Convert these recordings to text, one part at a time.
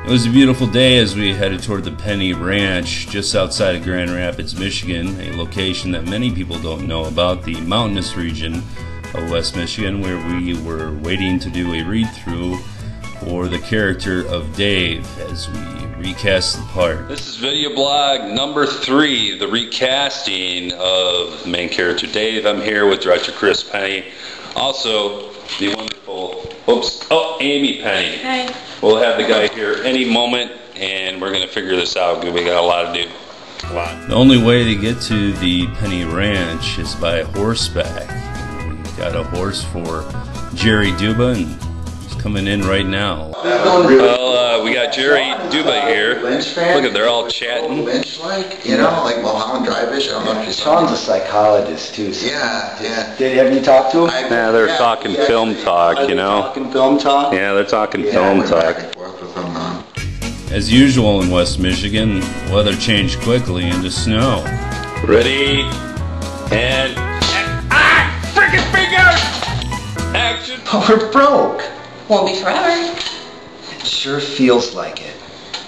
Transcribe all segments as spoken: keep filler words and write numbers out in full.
It was a beautiful day as we headed toward the Penny Ranch just outside of Grand Rapids, Michigan, a location that many people don't know about, the mountainous region of West Michigan, where we were waiting to do a read-through for the character of Dave as we recast the part. This is video blog number three, the recasting of the main character Dave. I'm here with director Chris Penny, also the wonderful, oops, oh, Amy Penny. Hi. We'll have the guy here any moment, and we're going to figure this out because we got a lot to do. A lot. The only way to get to the Penny Ranch is by horseback. We got a horse for Jerry Duba, and he's coming in right now. Well, uh, we got Jerry Duba here. Look at, they're all chatting. Lynch-like, you know, like Mulholland Drive-ish. I don't know if you saw. Sean's a psychologist too. So yeah, yeah. Did have you talked to him? I, Yeah, they're yeah, talking yeah, film yeah. talk, you know. Talking film talk. Yeah, they're talking Yeah, film we're talk. back and forth with them, uh, As usual in West Michigan, weather changed quickly into snow. Ready? And... Ah! Freaking fingers! Action! Oh, we're broke. Won't be forever. It sure feels like it.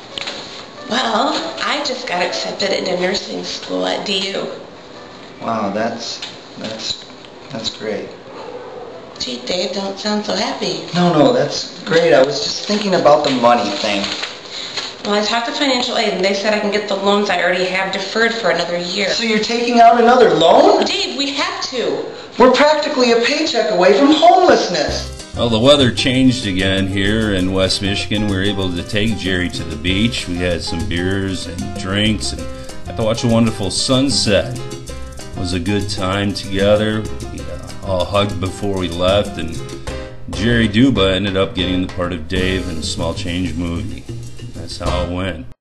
Well, I just got accepted into nursing school at D U. Wow, that's that's that's great. Gee, Dave, don't sound so happy. No, no, that's great. I was just thinking about the money thing. Well, I talked to financial aid, and they said I can get the loans I already have deferred for another year. So you're taking out another loan? Dave, we have to. We're practically a paycheck away from homelessness. Well, the weather changed again here in West Michigan. We were able to take Jerry to the beach. We had some beers and drinks and got to watch a wonderful sunset. It was a good time together. We uh, all hugged before we left, and Jerry Duba ended up getting the part of Dave in a Small Change movie. That's how it went.